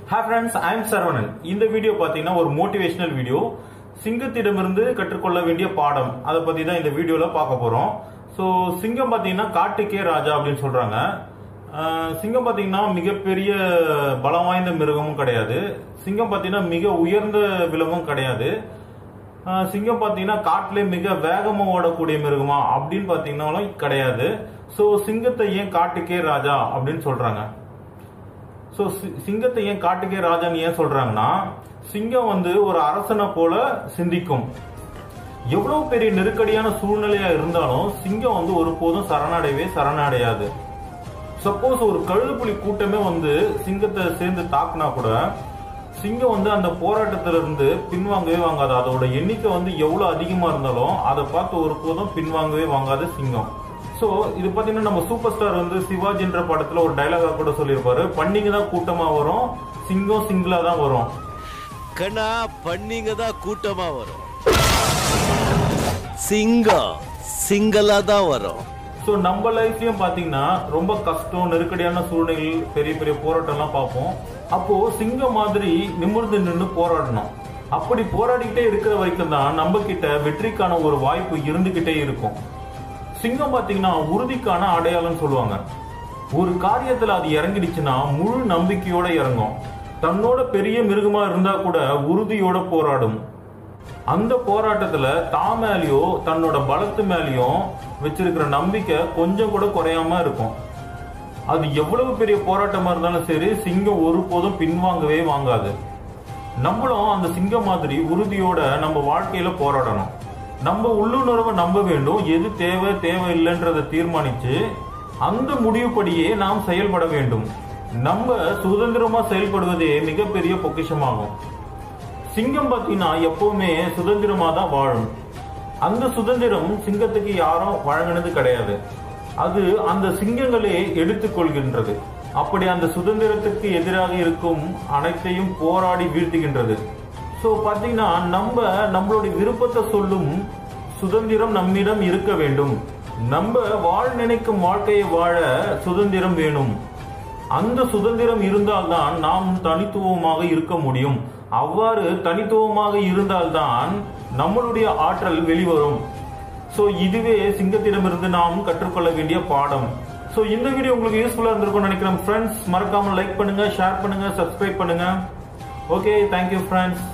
Hi friends, I am Saravanan. இந்த video பாத்தீங்கன்னா ஒரு மோட்டிவேஷனல் வீடியோ. சிங்கத்திடமிருந்து கற்றுக்கொள்ள வேண்டிய பாடம் அதை பத்தி தான் இந்த வீடியோல பார்க்க போறோம். சோ சிங்கம் பாத்தீங்கன்னா காட்டுக்கே ராஜா அப்படின்னு சொல்றாங்க. சிங்கம் பாத்தீங்கன்னா மிகப்பெரிய பலம் வாய்ந்த மிருகமும் கிடையாது. சிங்கம் பாத்தீங்கன்னா மிக உயர்ந்த விலங்கும் கிடையாது. சிங்கம் பாத்தீங்கன்னா காட்டிலே மிக வேகமா ஓடக்கூடிய மிருகமா அப்படின்னு பாத்தீங்கன்னாலும் கிடையாது. சோ சிங்கத்தை ஏன் காட்டுக்கே ராஜா அப்படின்னு சொல்றாங்க. சோ சிங்கத்தை ஏன் காட்டுக்கே ராஜான்னு ஏன் சொல்றாங்கன்னா, சிங்கம் ஒரு அரசனை போல சிந்திக்கும். எவ்வளவு பெரிய நெருக்கடியான சூழ்நிலையா இருந்தாலும் சிங்கம் ஒருபோதும் சரணடையாது. சப்போஸ் ஒரு கழுதுப்புலி கூட்டமே சிங்கத்தை சேர்ந்து தாக்குனா கூட சிங்கம் அந்த போராட்டத்திலிருந்து பின்வாங்கவே வாங்காது. அதோட எண்ணிக்கை எவ்வளவு அதிகமா இருந்தாலும் அதை பார்த்து ஒருபோதும் பின்வாங்கவே வாங்காது சிங்கம். சோ இது பாத்தீங்கன்னா நம்ம சூப்பர் ஸ்டார் சிவாஜின்ற படத்துல ஒரு டைலாகா கூட சொல்லியிருப்பாரு, பன்னிங்க தான் கூட்டமா வரும், சிங்கம் சிங்கிளா தான் வரும். கண்ணா பன்னிங்க தான் கூட்டமா வரும், சிங்கம் சிங்களா தான் வரும். சோ நம்ம லைஃப்லயும் பாத்தீங்கன்னா ரொம்ப கஷ்டம், நெருக்கடியான சூழ்நிலைகள், பெரிய பெரிய போராட்டம் எல்லாம் பார்ப்போம். அப்போ சிங்கம் மாதிரி நிமிர்ந்து நின்று போராடணும். அப்படி போராடிக்கிட்டே இருக்கிற வரைக்கும் தான் நம்ம கிட்ட வெற்றிக்கான ஒரு வாய்ப்பு இருந்துகிட்டே இருக்கும். சிங்கம் பாத்தீங்கன்னா உறுதிக்கான அடையாளம் சொல்லுவாங்க. ஒரு காரியத்துல அது இறங்கிடுச்சுன்னா முழு நம்பிக்கையோட இறங்கும். தன்னோட பெரிய மிருகமா இருந்தா கூட உறுதியோட போராடும். அந்த போராட்டத்துல தான் மேலயோ தன்னோட பலத்து மேலயும் வச்சிருக்கிற நம்பிக்கை கொஞ்சம் கூட குறையாம இருக்கும். அது எவ்வளவு பெரிய போராட்டமா இருந்தாலும் சரி, சிங்கம் ஒருபோதும் பின்வாங்கவே வாங்காது. நம்மளும் அந்த சிங்கம் மாதிரி உறுதியோட நம்ம வாழ்க்கையில போராடணும். நம்ம உள்ளுணர்வை நம்ப வேண்டும். எது தேவை இல்லைன்றதை தீர்மானிச்சு அந்த முடிவுப்படியே நாம் செயல்பட வேண்டும். நம்ம சுதந்திரமா செயல்படுவதே மிகப்பெரிய பொக்கிஷமாகும். சிங்கம் பாத்தீங்கன்னா எப்பவுமே சுதந்திரமா தான் வாழும். அந்த சுதந்திரம் சிங்கத்துக்கு யாரும் வழங்கினது கிடையாது. அது அந்த சிங்கங்களே எடுத்துக்கொள்கின்றது. அப்படி அந்த சுதந்திரத்துக்கு எதிராக இருக்கும் அனைத்தையும் போராடி வீழ்த்துகின்றது. சோ பாத்தீங்கன்னா நம்மளுடைய விருப்பத்தை சொல்லும் சுதந்திரம் நம்மிடம் இருக்க வேண்டும். நம்ம நினைக்கும் வாழ்க்கையை வாழ சுதந்திரம் வேணும். அந்த சுதந்திரம் இருந்தால்தான் நாம் தனித்துவமாக இருக்க முடியும். அவ்வாறு தனித்துவமாக இருந்தால்தான் நம்மளுடைய ஆற்றல் வெளிவரும். சோ இதுவே சிங்கத்திடமிருந்து நாம் கற்றுக்கொள்ள வேண்டிய பாடம். சோ இந்த வீடியோ உங்களுக்கு யூஸ்ஃபுல்லா இருந்திருக்கும்னு நினைக்கிறேன். ஃப்ரெண்ட்ஸ், மறக்காம லைக் பண்ணுங்க, ஷேர் பண்ணுங்க, சப்ஸ்கிரைப் பண்ணுங்க. Okay, thank you friends.